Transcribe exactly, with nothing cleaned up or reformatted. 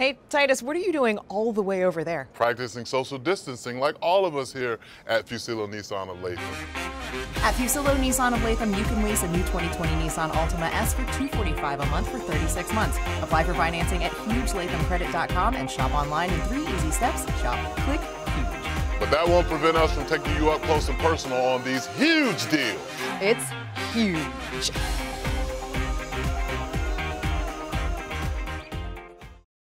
Hey, Titus, what are you doing all the way over there? Practicing social distancing like all of us here at Fuccillo Nissan of Latham. At Fuccillo Nissan of Latham, you can lease a new twenty twenty Nissan Altima S for two hundred forty-five dollars a month for thirty-six months. Apply for financing at huge latham credit dot com and shop online in three easy steps. Shop, click, huge. But that won't prevent us from taking you up close and personal on these huge deals. It's huge.